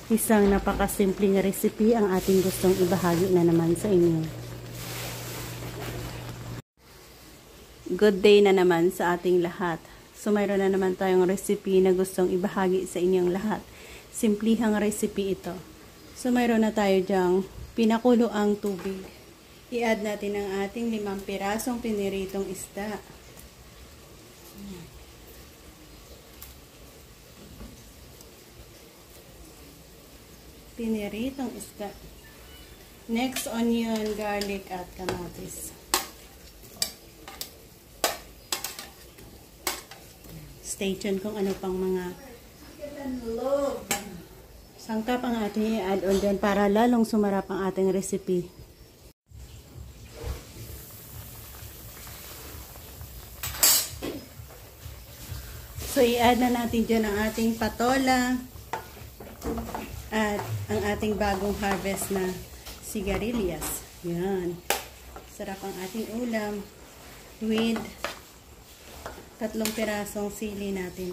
Isang napakasimpleng recipe ang ating gustong ibahagi na naman sa inyo. Good day na naman sa ating lahat. So mayroon na naman tayong recipe na gustong ibahagi sa inyong lahat. Simplihang recipe ito. So mayroon na tayo dyang pinakulo ang tubig. I-add natin ang ating 5 pirasong piniritong isda. Piniritong isda. Next, onion, garlic at kamatis. Stay tuned kung ano pang mga sangkap ang ating i-add on dyan para lalong sumarap ang ating recipe. So, i-add na natin dyan ang ating patola at ang ating bagong harvest na sigarilyas. Yan. Sarap ang ating ulam with 3 pirasong sili natin.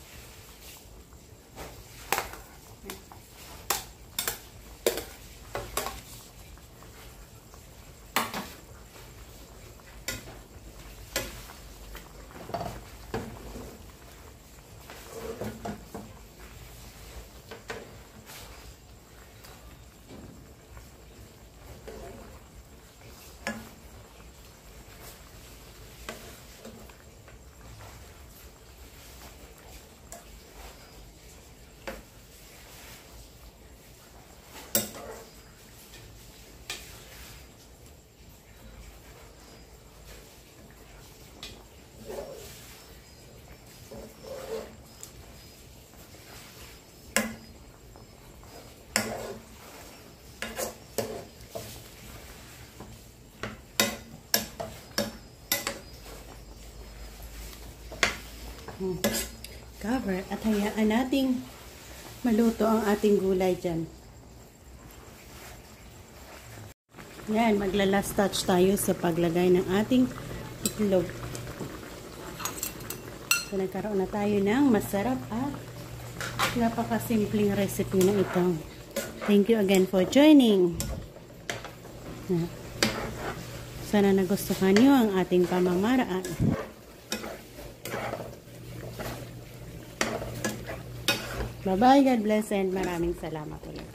Cover at hayaan nating maluto ang ating gulay dyan. Yan, magla-last touch tayo sa paglagay ng ating itlog. So, nagkaroon na tayo ng masarap at napakasimpleng recipe na ito. Thank you again for joining. Sana nagustuhan nyo ang ating pamamaraan. Bye-bye, God bless, and maraming salamat ulit.